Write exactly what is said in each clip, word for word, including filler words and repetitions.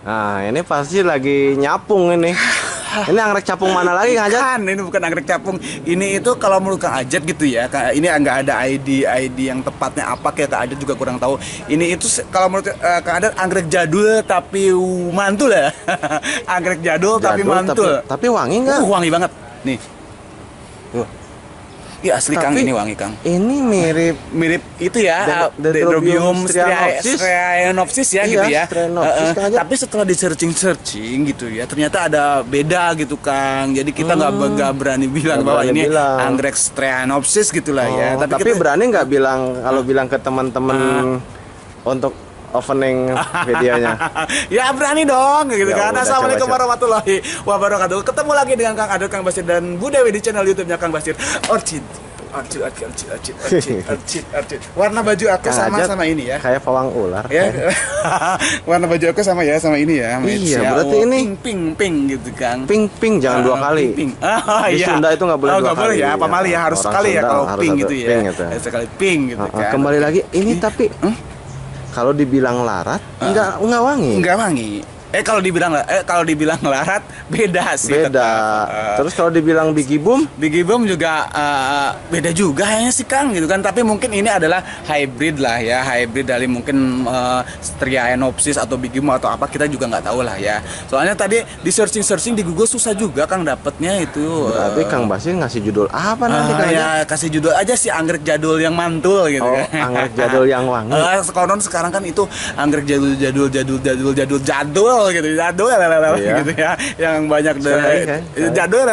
Nah, ini pasti lagi nyapung ini. Ini anggrek capung mana lagi Kang Ajat? Kan, ini bukan anggrek capung. Ini itu kalau menurut Kang Ajat gitu ya. Ini nggak ada I D I D yang tepatnya apa, kayak Kang Ajat juga kurang tahu. Ini itu kalau menurut uh, Kang Ajat anggrek jadul tapi mantul ya. Anggrek jadul, jadul tapi mantul. Tapi, tapi wangi nggak? Uh, wangi banget. Nih. Tuh. Iya asli Kang, ini wangi Kang. Ini mirip mirip itu ya, Dendrobium striaenopsis ya, gitu ya. Uh, tapi setelah di searching searching gitu ya, ternyata ada beda gitu Kang. Jadi kita nggak hmm. nggak berani bilang gak bahwa berani ini bilang. anggrek striaenopsis gitulah oh, ya. Tapi, tapi kita, berani nggak bilang kalau uh, bilang ke teman-teman uh, untuk opening videonya? Ya berani dong gitu ya, kan. Assalamualaikum warahmatullahi wabarakatuh. Ketemu lagi dengan Kang Adot, Kang Basir dan Bu Dewi di channel YouTube-nya Kang Basir. Orchid, orchid, orchid, orchid, orchid, orchid, orchid, orchid. Warna baju aku Kang sama Ajat sama ini ya. Kayak pawang ular. Ya. Warna baju aku sama ya sama ini ya. Iya, ya. Berarti oh, ini pink, pink, pink gitu Kang. Pink, pink jangan uh, dua kali. Pink, pink. Oh, di iya. Sunda itu nggak boleh oh, dua gak kali. Boleh ya, apa mali ya harus sekali ya kalau pink gitu ya. Pink gitu. Sekali pink gitu uh, uh, kan. Kembali lagi ini tapi hmm? Kalau dibilang larat, uh, enggak enggak wangi. Enggak wangi. Eh kalau dibilang eh kalau dibilang larat beda sih. Beda. Uh, Terus kalau dibilang Biggie Boom, Biggie Boom juga uh, beda juga kayaknya sih Kang gitu kan. Tapi mungkin ini adalah hybrid lah ya, hybrid dari mungkin uh, striaenopsis atau Biggie Boom atau apa kita juga nggak tahu lah ya. Soalnya tadi di searching searching di Google susah juga Kang dapetnya itu. Berarti uh, Kang Basir ngasih judul apa nanti? Uh, ya kasih judul aja sih anggrek jadul yang mantul gitu. Oh, kan. Anggrek jadul yang wangi. Uh, konon sekarang kan itu anggrek jadul jadul jadul jadul jadul jadul gitu jadul iya. gitu ya yang banyak dari kan? jadul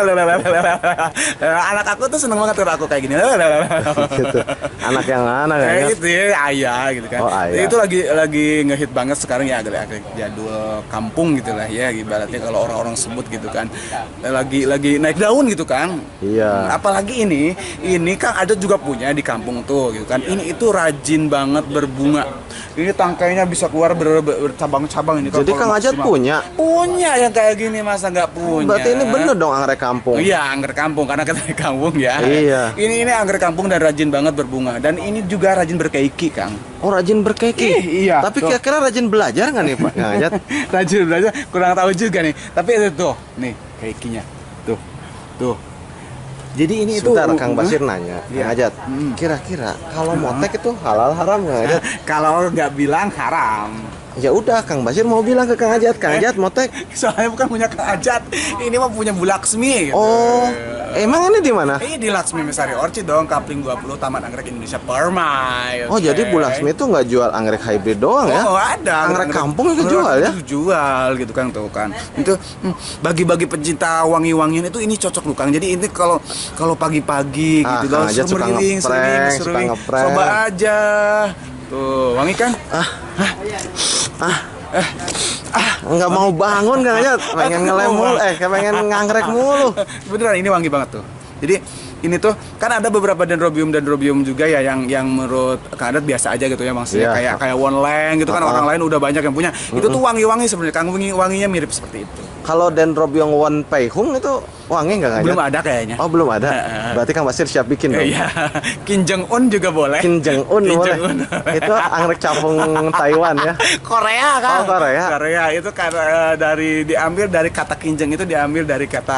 anak aku tuh seneng banget kalau aku kayak gini gitu. Anak yang mana kayak gitu ya ayah gitu kan. Oh, ayah. Itu lagi lagi ngehit banget sekarang ya agak-agak jadul kampung gitulah ya ibaratnya kalau orang-orang sebut gitu kan lagi lagi naik daun gitu kan. Iya. Apalagi ini ini Kang ada juga punya di kampung tuh gitu kan. Ini itu rajin banget berbunga. Ini tangkainya bisa keluar ber, ber, bercabang-cabang ini. Jadi Kang Ajat punya? Punya yang kayak gini masa nggak punya? Berarti ini bener dong anggrek kampung? Iya anggrek kampung karena kita di kampung ya. Iya. Ini ini anggrek kampung dan rajin banget berbunga dan ini juga rajin berkeiki Kang. Oh rajin berkeiki? Eh, iya. Tapi kira-kira rajin belajar nggak nih Pak Kang Ajat? Rajin belajar kurang tahu juga nih. Tapi itu tuh nih keikinya tuh tuh. Jadi ini Sebentar, itu Kang Basir nanya, ya. Kang Ajat, hmm. kira-kira kalau motek itu halal haram nggak Ajat? Kalau nggak bilang haram. Ya udah, Kang Basir mau bilang ke Kang Ajat, Kang Ajat motek. Soalnya bukan punya Kang Ajat, ini mah punya Bu Laksmi. Gitu. Oh, emang ini di mana? Ini di Laksmi Mesari Orchid dong, Kapling dua puluh Taman Anggrek Indonesia Permai. Oh, okay. Jadi Bu Laksmi itu nggak jual anggrek hybrid doang ya? Oh, ada. Anggrek, anggrek kampung itu jual ya? Itu jual gitu kan tuh kan. Itu bagi-bagi pencinta wangi-wangian itu ini cocok loh Kang. Jadi ini kalau kalau pagi-pagi ah, gitu loh, sering sering sering coba aja. Tuh, wangi kan? Ah. Hah? Ah. Eh, ah, nggak mau bangun Kang Ajat, pengen ngelem mulu, eh pengen nganggrek mulu. Beneran ini wangi banget tuh. Jadi ini tuh kan ada beberapa dendrobium dendrobium juga ya yang yang menurut Kang Ajat biasa aja gitu ya maksudnya yeah. kayak kayak Wonleng gitu kan uh -huh. orang lain udah banyak yang punya. Mm-hmm. Itu tuh wangi-wangi sebenarnya Kang wangi wanginya mirip seperti itu. Kalau dendrobium Won Pei Hung itu wangi nggak Kang Ajat? Belum ada kayaknya. Oh belum ada. Berarti Kang Basir siap bikin dong. Iya. Kim Jong Un juga boleh. Kim Jong Un boleh. Itu anggrek capung Taiwan ya. Korea kan. Oh Korea. Korea itu karena dari diambil dari kata kinjeng itu diambil dari kata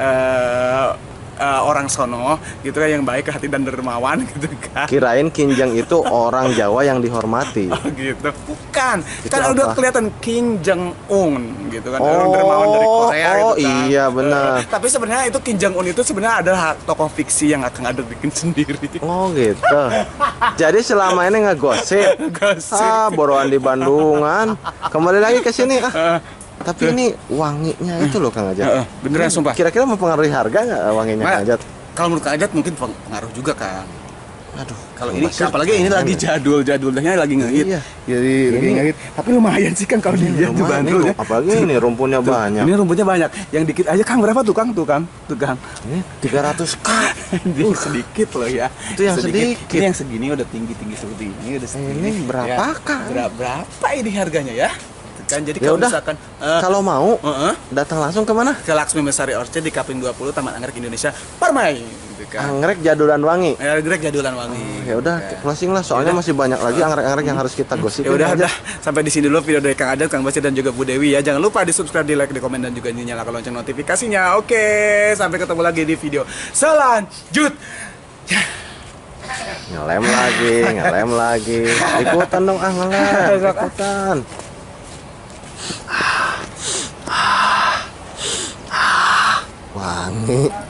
uh, Uh, orang sono gitu kan yang baik hati dan dermawan gitu kan. Kirain Kinjeng itu orang Jawa yang dihormati. Oh gitu. Bukan. Itu kan apa? Udah kelihatan Kim Jong Un gitu kan. Oh, orang dermawan dari Korea oh, gitu kan. iya benar. Uh, tapi sebenarnya itu Kim Jong Un itu sebenarnya adalah tokoh fiksi yang akan ada bikin sendiri. Oh gitu. Jadi selama ini ngegosip. Gosip. Ah, boroan di Bandungan. Kembali lagi ke sini ah. Tapi ini wanginya itu loh Kang Ajat. Uh, uh, beneran sumpah. Kira-kira mempengaruhi harga nggak wanginya Kang Ajat? Kalau menurut Kang Ajat mungkin pengaruh juga Kang. Aduh, kalau ini apalagi ini lagi jadul-jadulnya lagi ngehit. Iya. Jadi lagi ngehit. Tapi lumayan sih Kang kalau dilihat di Bandung ya. Apalagi ini rumputnya tuh, banyak. Ini rumputnya banyak. Yang dikit aja Kang berapa tuh Kang? Tuh Kang. Tuh Kang. Ini tiga ratus k. uh. Sedikit loh ya. Itu yang sedikit. sedikit. Ini yang segini udah tinggi-tinggi seperti ini udah segini. Ini berapa ya. Kang? Berapa berapa ini harganya ya? kan. Jadi Ya kalau udah. misalkan eh, Kalau mau Heeh. datang langsung ke mana? ke Laksmi Besari Orchid di Kapling dua puluh Taman Anggrek Indonesia Parmai gitu kan. Anggrek Jadulan Wangi. Anggrek Jadulan Wangi. Ya udah, closing lah soalnya masih banyak lagi anggrek-anggrek yang harus kita gosipin. Ya udah, aja. udah sampai di sini dulu video dari Kang Adel, Kang Basir dan juga Bu Dewi ya. Jangan lupa di subscribe, di like, di komen dan juga nyalakan lonceng notifikasinya. Oke, sampai ketemu lagi di video selanjutnya. Ngelem lagi, ngelem lagi. Ikutan dong, ah ngelem, ikutan. Ah, ah, ah, wangi.